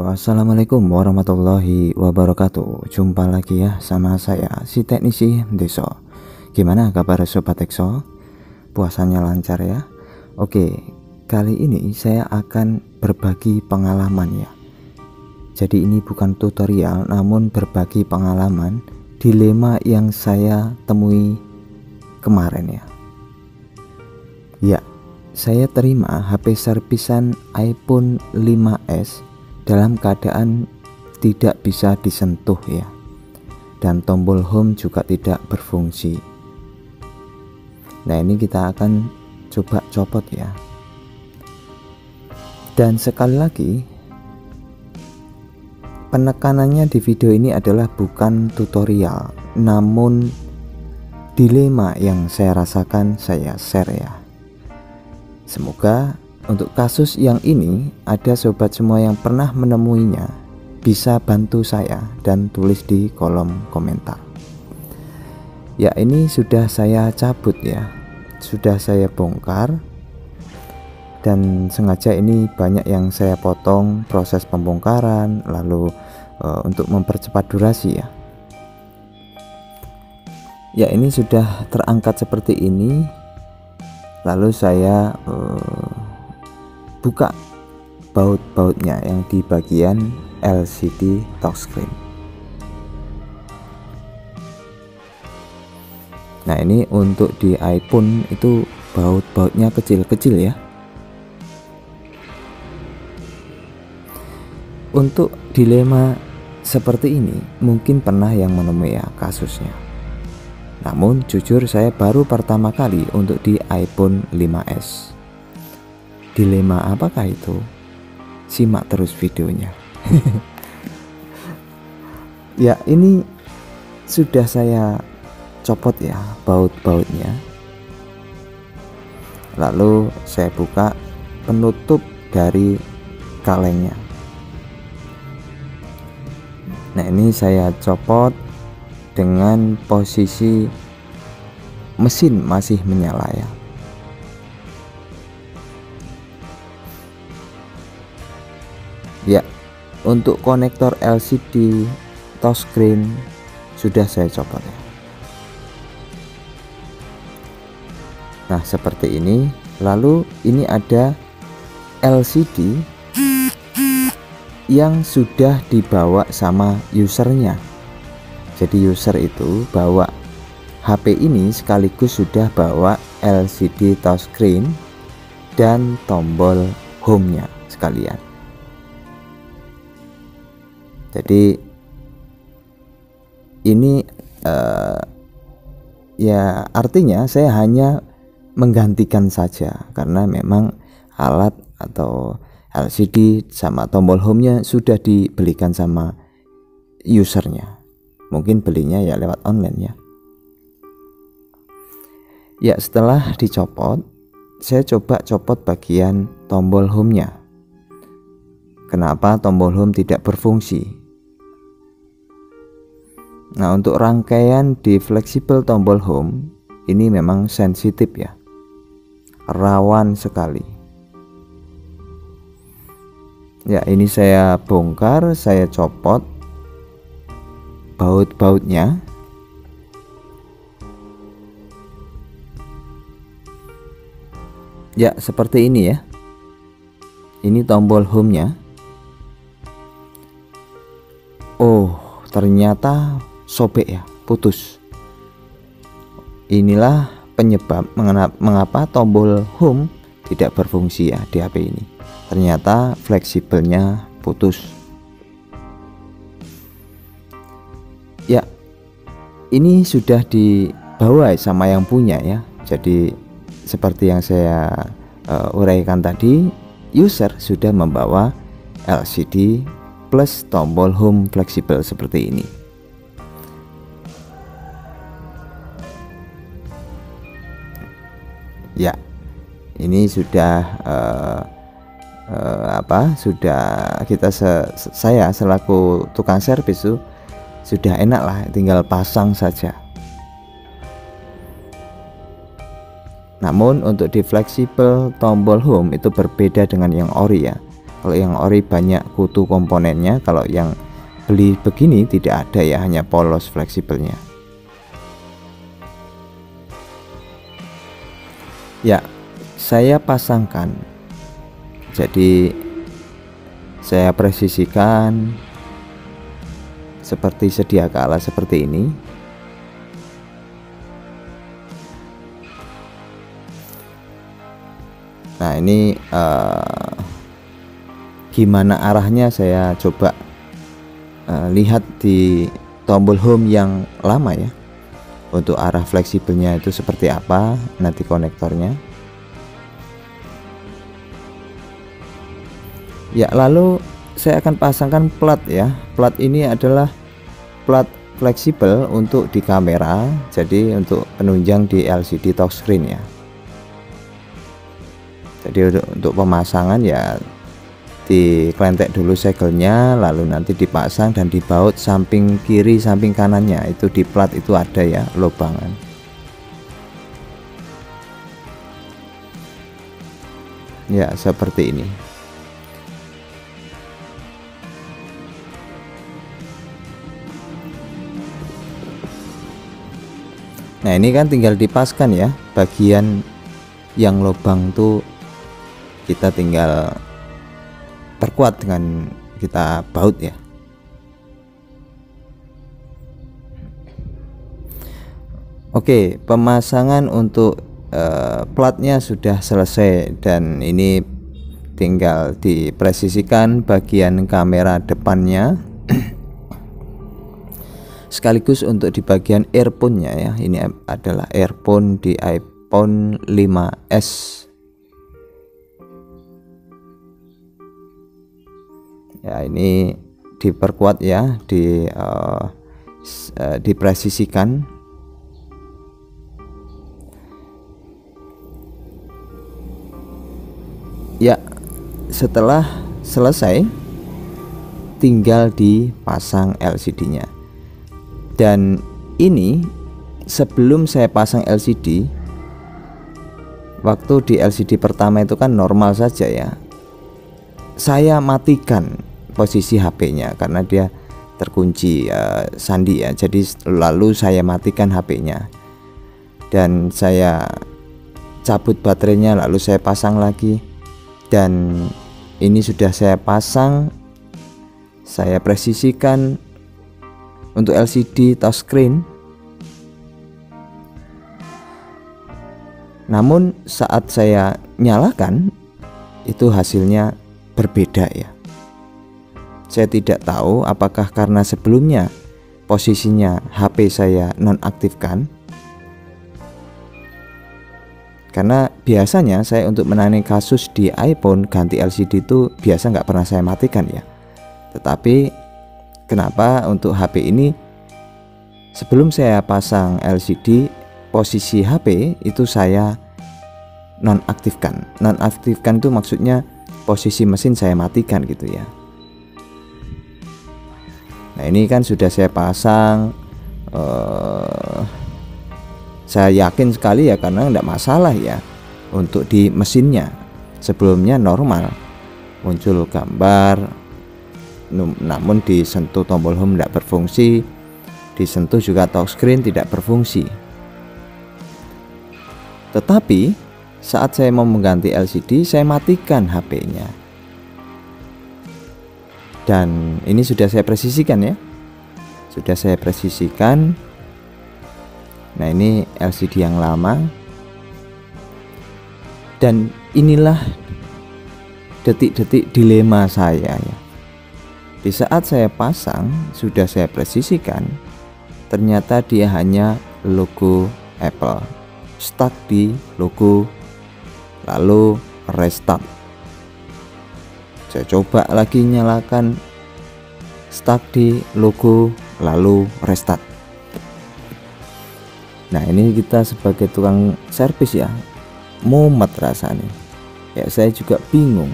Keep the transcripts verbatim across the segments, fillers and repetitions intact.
Assalamualaikum warahmatullahi wabarakatuh. Jumpa lagi ya sama saya si teknisi Deso. Gimana kabar sobat Exo? Puasanya lancar ya? Oke, kali ini saya akan berbagi pengalaman ya. Jadi ini bukan tutorial, namun berbagi pengalaman dilema yang saya temui kemarin ya. Ya, saya terima H P servisan iPhone lima S dalam keadaan tidak bisa disentuh ya, dan tombol home juga tidak berfungsi. Nah, ini kita akan coba copot ya. Dan sekali lagi, penekanannya di video ini adalah bukan tutorial, namun dilema yang saya rasakan saya share ya. Semoga untuk kasus yang ini ada sobat semua yang pernah menemuinya bisa bantu saya dan tulis di kolom komentar. Ya, ini sudah saya cabut ya, sudah saya bongkar, dan sengaja ini banyak yang saya potong proses pembongkaran lalu e, untuk mempercepat durasi ya. Ya, ini sudah terangkat seperti ini, lalu saya e, buka baut-bautnya yang di bagian L C D touchscreen. Nah, ini untuk di iPhone itu baut-bautnya kecil-kecil ya. Untuk dilema seperti ini mungkin pernah yang menemui ya kasusnya. Namun jujur saya baru pertama kali untuk di iPhone lima S. Dilema apakah itu? Simak terus videonya. Ya, ini sudah saya copot ya baut-bautnya. Lalu saya buka penutup dari kalengnya. Nah, ini saya copot dengan posisi mesin masih menyala ya. Ya, untuk konektor L C D touchscreen sudah saya copot ya. Nah, seperti ini. Lalu ini ada L C D yang sudah dibawa sama usernya. Jadi user itu bawa H P ini sekaligus sudah bawa L C D touchscreen dan tombol home-nya sekalian. Jadi ini uh, ya artinya saya hanya menggantikan saja, karena memang alat atau L C D sama tombol home-nya sudah dibelikan sama usernya. Mungkin belinya ya lewat online ya. Ya, setelah dicopot, saya coba copot bagian tombol home-nya. Kenapa tombol home tidak berfungsi? Nah, untuk rangkaian di fleksibel tombol home ini memang sensitif ya, rawan sekali. Ya, ini saya bongkar, saya copot baut-bautnya. Ya, seperti ini ya. Ini tombol home-nya. Oh, ternyata sobek ya, putus. Inilah penyebab mengapa tombol home tidak berfungsi ya di H P ini. Ternyata fleksibelnya putus. Ya, ini sudah dibawa sama yang punya ya. Jadi seperti yang saya uh, uraikan tadi, user sudah membawa L C D plus tombol home fleksibel seperti ini. Ya, ini sudah uh, uh, apa? Sudah kita se saya selaku tukang servis itu sudah enak lah, tinggal pasang saja. Namun untuk di fleksibel tombol home itu berbeda dengan yang ori ya. Kalau yang ori banyak kutu komponennya, kalau yang beli begini tidak ada ya, hanya polos fleksibelnya. Ya, saya pasangkan, jadi saya presisikan seperti sedia kala seperti ini. Nah ini uh, gimana arahnya saya coba uh, lihat di tombol home yang lama ya, untuk arah fleksibelnya itu seperti apa nanti konektornya. Ya, lalu saya akan pasangkan plat ya. Plat ini adalah plat fleksibel untuk di kamera, jadi untuk penunjang di L C D touchscreen ya. Jadi untuk, untuk pemasangan ya diklentek dulu segelnya, lalu nanti dipasang dan dibaut samping kiri samping kanannya, itu di plat itu ada ya lubangan. Ya seperti ini. Nah ini kan tinggal dipaskan ya, bagian yang lubang tuh kita tinggal perkuat dengan kita baut ya. Oke, pemasangan untuk uh, platnya sudah selesai, dan ini tinggal dipresisikan bagian kamera depannya sekaligus untuk di bagian earphone-nya ya. Ini adalah earphone di iPhone lima S ya, ini diperkuat ya, di uh, uh, dipresisikan. Ya, setelah selesai tinggal dipasang L C D-nya. Dan ini sebelum saya pasang L C D, waktu di L C D pertama itu kan normal saja ya, saya matikan posisi H P-nya karena dia terkunci uh, sandi ya. Jadi lalu saya matikan H P-nya dan saya cabut baterainya, lalu saya pasang lagi. Dan ini sudah saya pasang, saya presisikan untuk L C D touchscreen. Namun saat saya nyalakan itu hasilnya berbeda ya. Saya tidak tahu apakah karena sebelumnya posisinya H P saya nonaktifkan. Karena biasanya saya untuk menangani kasus di iPhone ganti L C D itu biasa nggak pernah saya matikan ya. Tetapi kenapa untuk H P ini sebelum saya pasang L C D, posisi H P itu saya nonaktifkan. Nonaktifkan itu maksudnya posisi mesin saya matikan gitu ya. Nah ini kan sudah saya pasang, uh, saya yakin sekali ya, karena enggak masalah ya untuk di mesinnya. Sebelumnya normal, muncul gambar, namun disentuh tombol home tidak berfungsi, disentuh juga touchscreen tidak berfungsi. Tetapi saat saya mau mengganti L C D, saya matikan H P-nya. Dan ini sudah saya presisikan ya, sudah saya presisikan. Nah ini L C D yang lama, dan inilah detik-detik dilema saya ya. Di saat saya pasang sudah saya presisikan, ternyata dia hanya logo Apple, stuck di logo, lalu restart. Saya coba lagi nyalakan, stuck di logo, lalu restart. Nah ini kita sebagai tukang servis ya, mumet rasanya ya. Saya juga bingung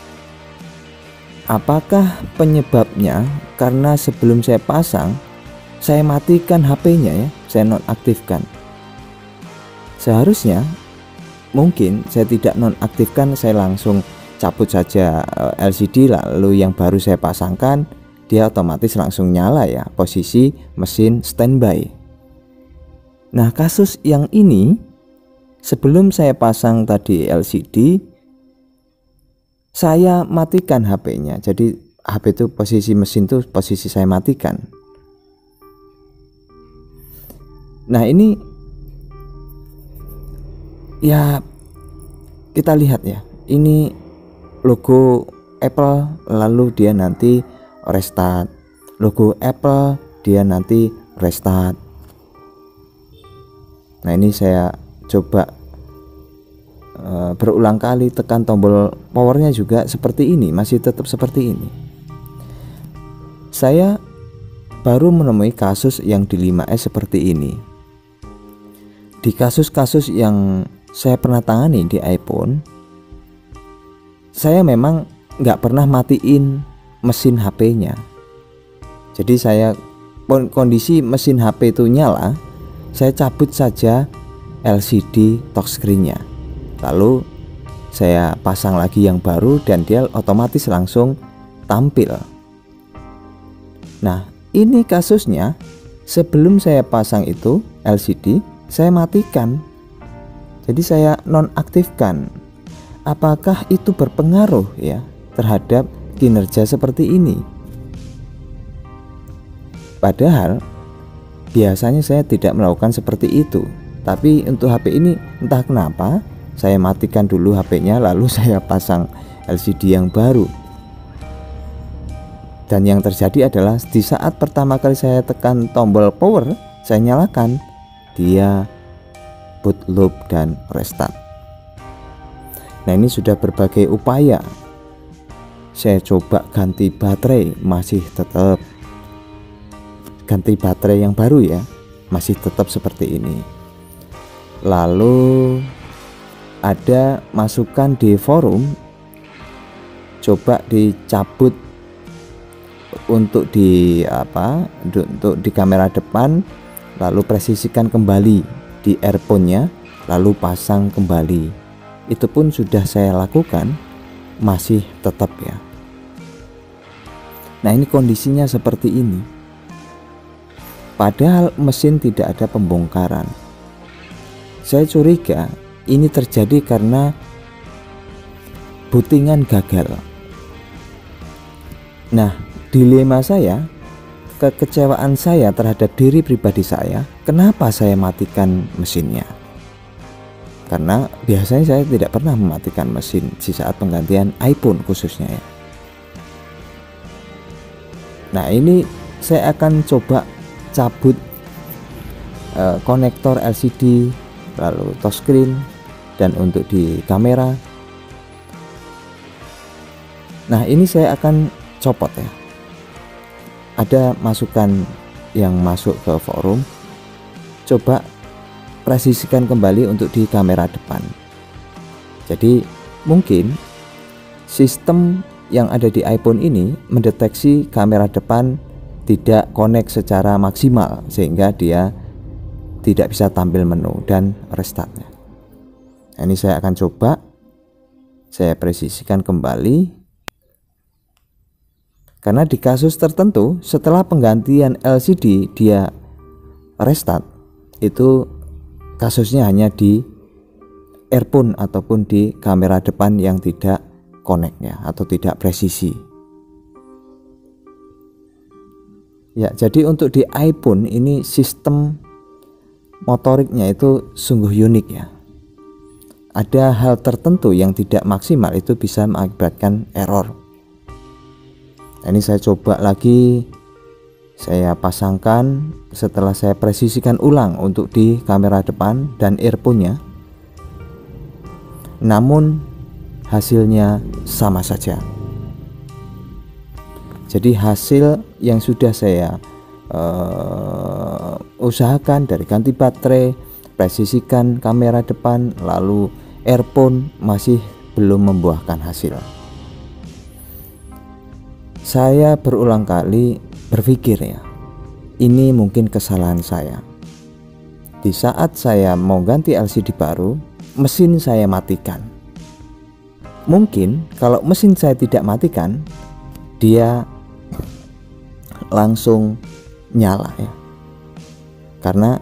apakah penyebabnya karena sebelum saya pasang saya matikan H P-nya ya, saya nonaktifkan. Seharusnya mungkin saya tidak nonaktifkan, saya langsung cabut saja L C D, lalu yang baru saya pasangkan, dia otomatis langsung nyala ya, posisi mesin standby. Nah, kasus yang ini sebelum saya pasang tadi L C D, saya matikan H P-nya. Jadi H P itu posisi mesin itu posisi saya matikan. Nah, ini ya kita lihat ya, ini logo Apple, lalu dia nanti restart, logo Apple, dia nanti restart. Nah, ini saya coba uh, berulang kali tekan tombol powernya juga seperti ini, masih tetap seperti ini. Saya baru menemui kasus yang di lima S seperti ini. Di kasus-kasus yang saya pernah tangani di iPhone, saya memang nggak pernah matiin mesin H P-nya. Jadi saya kondisi mesin H P itu nyala, saya cabut saja L C D touchscreen-nya, lalu saya pasang lagi yang baru dan dia otomatis langsung tampil. Nah, ini kasusnya sebelum saya pasang itu L C D, saya matikan. Jadi saya nonaktifkan. Apakah itu berpengaruh ya terhadap kinerja seperti ini? Padahal biasanya saya tidak melakukan seperti itu. Tapi untuk H P ini entah kenapa saya matikan dulu H P-nya, lalu saya pasang L C D yang baru. Dan yang terjadi adalah di saat pertama kali saya tekan tombol power, saya nyalakan, dia boot loop dan restart. Nah, ini sudah berbagai upaya. Saya coba ganti baterai, masih tetap. Ganti baterai yang baru ya, masih tetap seperti ini. Lalu ada masukan di forum, coba dicabut untuk di apa untuk di kamera depan, lalu presisikan kembali di earphone-nya, lalu pasang kembali. Itu pun sudah saya lakukan, masih tetap ya. Nah, ini kondisinya seperti ini. Padahal mesin tidak ada pembongkaran. Saya curiga ini terjadi karena bootingan gagal. Nah, dilema saya, kekecewaan saya terhadap diri pribadi saya, kenapa saya matikan mesinnya? Karena biasanya saya tidak pernah mematikan mesin di saat penggantian iPhone khususnya ya. Nah, ini saya akan coba cabut uh, konektor L C D, lalu touchscreen, dan untuk di kamera. Nah, ini saya akan copot ya. Ada masukan yang masuk ke forum, coba presisikan kembali untuk di kamera depan. Jadi mungkin sistem yang ada di iPhone ini mendeteksi kamera depan tidak connect secara maksimal, sehingga dia tidak bisa tampil menu dan restartnya. Nah, ini saya akan coba saya presisikan kembali, karena di kasus tertentu setelah penggantian L C D dia restart, itu kasusnya hanya di earphone ataupun di kamera depan yang tidak connect ya, atau tidak presisi. Ya, jadi untuk di iPhone ini sistem motoriknya itu sungguh unik ya. Ada hal tertentu yang tidak maksimal, itu bisa mengakibatkan error. Nah, ini saya coba lagi, saya pasangkan setelah saya presisikan ulang untuk di kamera depan dan earphone-nya. Namun hasilnya sama saja. Jadi hasil yang sudah saya uh, usahakan dari ganti baterai, presisikan kamera depan, lalu earphone, masih belum membuahkan hasil. Saya berulang kali berpikir ya, ini mungkin kesalahan saya. Di saat saya mau ganti L C D baru, mesin saya matikan. mungkin kalau mesin saya tidak matikan, dia langsung nyala ya. Karena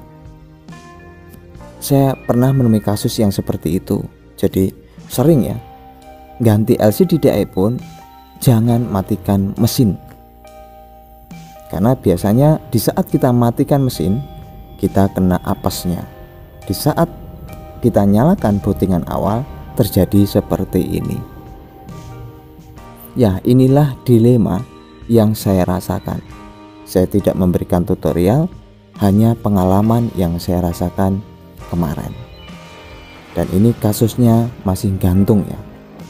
saya pernah menemui kasus yang seperti itu. Jadi sering ya, ganti L C D D I pun jangan matikan mesin. Karena biasanya di saat kita matikan mesin, kita kena apesnya. Di saat kita nyalakan bootingan awal, terjadi seperti ini. Ya, inilah dilema yang saya rasakan. Saya tidak memberikan tutorial, hanya pengalaman yang saya rasakan kemarin. Dan ini kasusnya masih gantung ya.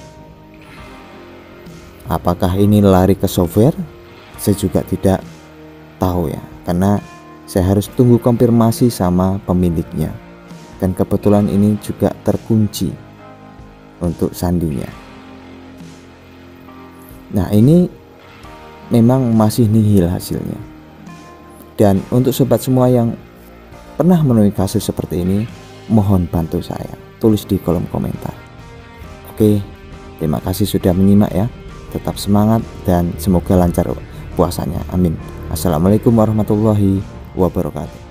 Apakah ini lari ke software? Saya juga tidak tahu ya, karena saya harus tunggu konfirmasi sama pemiliknya. Dan kebetulan ini juga terkunci untuk sandinya. Nah, ini memang masih nihil hasilnya. Dan untuk sobat semua yang pernah menemui kasus seperti ini, mohon bantu saya, tulis di kolom komentar. Oke, terima kasih sudah menyimak ya. Tetap semangat dan semoga lancar puasanya. Amin. Assalamualaikum warahmatullahi wabarakatuh.